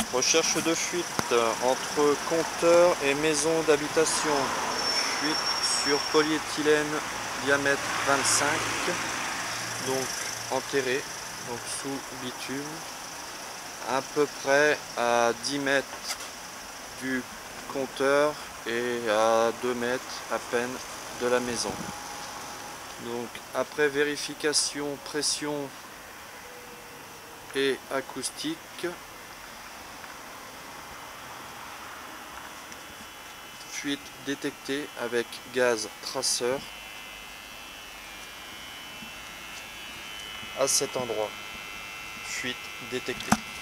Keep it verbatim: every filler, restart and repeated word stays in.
Recherche de fuite entre compteur et maison d'habitation. Fuite sur polyéthylène diamètre vingt-cinq, donc enterré, donc sous bitume, à peu près à dix mètres du compteur et à deux mètres à peine de la maison. Donc après vérification pression et acoustique, fuite détectée avec gaz traceur à cet endroit. Fuite détectée.